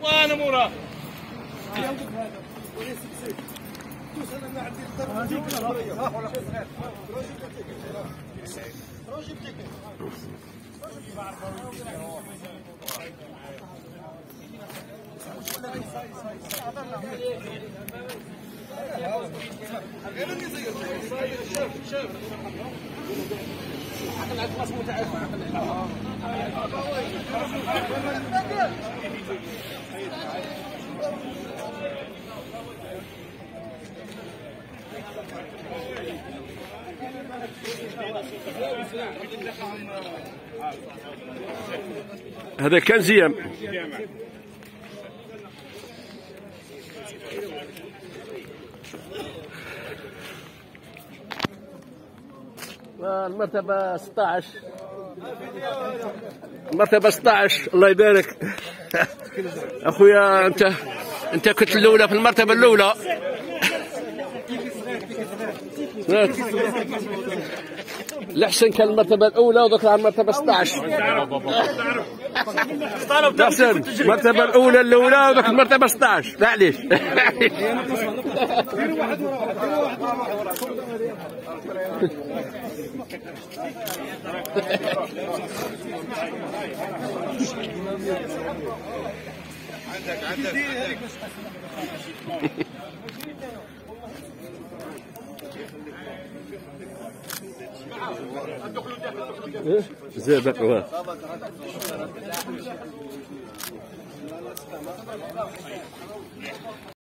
وانا موراه. هذا كان زيام. المرتبة 16. المرتبة 16 الله يبارك. اخويا انت كنت الاولى في المرتبة الاولى. الأحسن كان المرتبة الأولى وذكر على المرتبة 16. الأحسن المرتبة الأولى وذكر المرتبة 16. معليش. عندك زاد